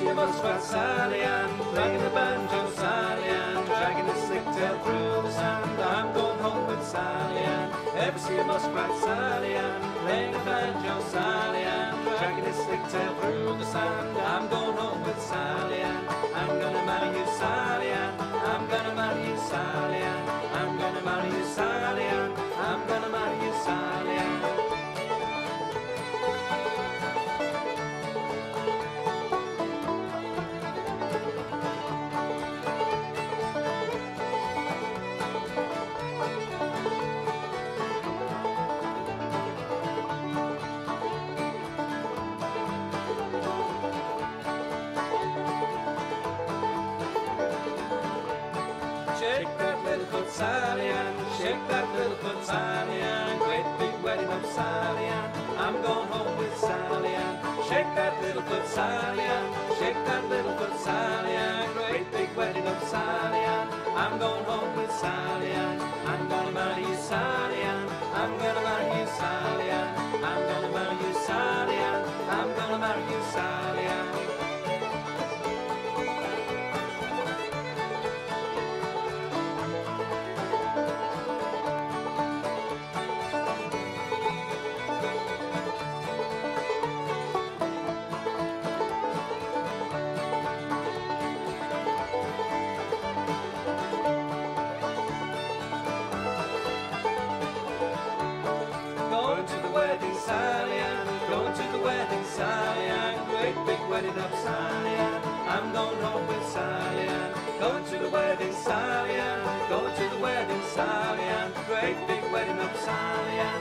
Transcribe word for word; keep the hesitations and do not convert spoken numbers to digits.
see a muskrat Sally Ann, playing the banjo Sally Ann, dragging his slick tail through the sand. I'm going home with Sally Ann. Ever see a muskrat Sally Ann, playing the banjo Sally Ann, dragging his slick tail through the sand. I'm going home with Sally Ann. I'm gonna marry you, Sally Ann. I'm gonna marry you, Sally Ann. I'm gonna marry you, Sally Ann. I'm gonna marry you, Sally Ann. Shake that little foot, Sally Ann. Shake that little foot, Sally Ann. Great big wedding of Sally Ann. I'm going home with Sally Ann. Shake that little foot, Sally Ann. Shake that little foot, Sally Ann. Great big wedding of Sally Ann. I'm going home with Sally Ann. I'm gonna marry you, Sally Ann. I'm gonna marry you, Sally Ann. I'm gonna marry you, Sally Ann. I'm gonna marry you, Sally Ann. Going to the wedding, Sally Ann. Going to the wedding, Sally Ann. Great big wedding of Sally Ann. I'm going home with Sally Ann. Going to the wedding, Sally Ann. Going to the wedding, Sally Ann. Great big wedding of Sally Ann.